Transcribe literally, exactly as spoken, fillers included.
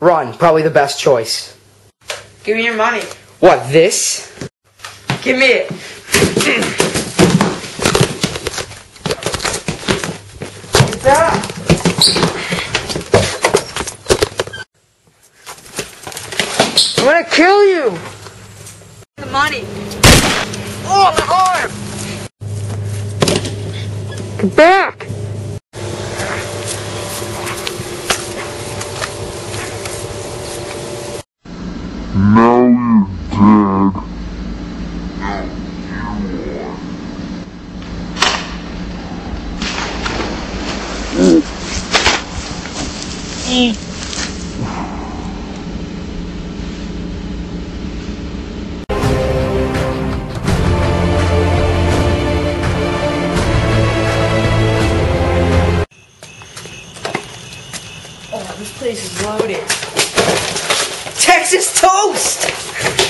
Run, probably the best choice. Give me your money. What, this? Give me it. Get that. I'm gonna kill you! The money. Oh, my arm! Get back! Now you're dead. Now you are. Oh, this place is loaded. Texas toast!